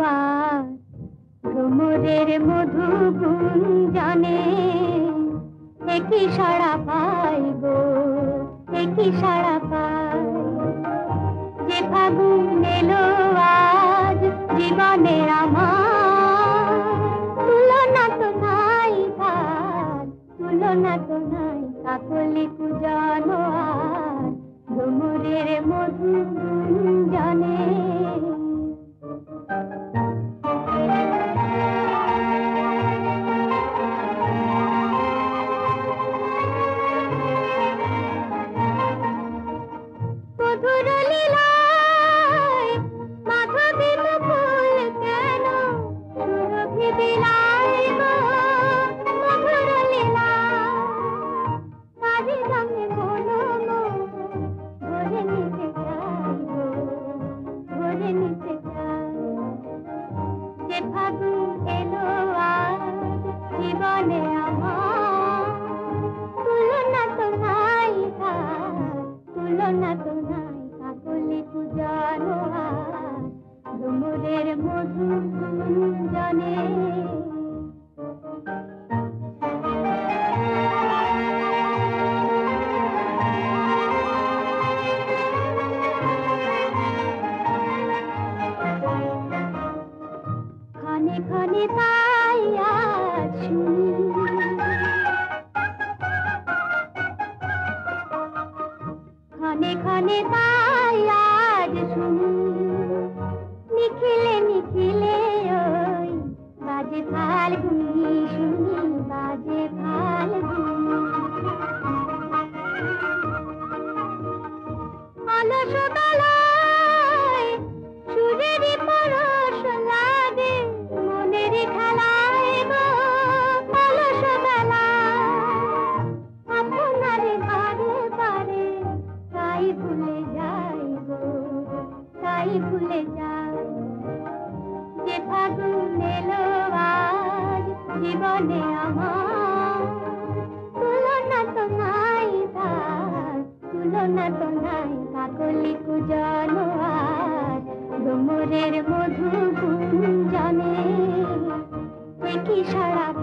আর ভ্রমরের মধু গুঞ্জনে একই সাড়া পাই গো, একই সাড়া পাই। যে ফাগুন এলো আজ জীবনে আমার, তুলনা তো নাই তার, তুলনা তো নাই। কাকলি কুজন আর ভ্রমরের মধু গুঞ্জনে। মধুর লীলায় মাধবী মুকুল কেন সুরভি বিলায় গো, মধুর লীলায় তারি রঙে মন ভরে নিতে চাই গো, ভরে নিতে চাই। যে ফাগুন এলো আজ জীবনে আমার, তুলনা তো নাই তার, তুলনা তো নাই। কাকলি কুজন আর ভ্রমরের মধু গুঞ্জনে। ক্ষণে ক্ষণে তাই আজ শুনি, ক্ষণে ক্ষণে তাই আজ শুনি, নিখিলে নিখিলে ওই বাজে ফাল্গুনি, শুনি বাজে ফাল্গুনি। অলস বেলায় সুরেরই পরশ লাগে মনেরই খেলায় গো, অলস বেলায় আপনার বারে বারে তাই ভুলে যাই গো, তাই ভুলে যাই। যে ফাগুন এলো আজ জীবনে আমার, তুলনা তো নাই তার, তুলনা তো নাই। কাকলি কুজন আর ভ্রমরের মধু গুঞ্জনে একই সাড়া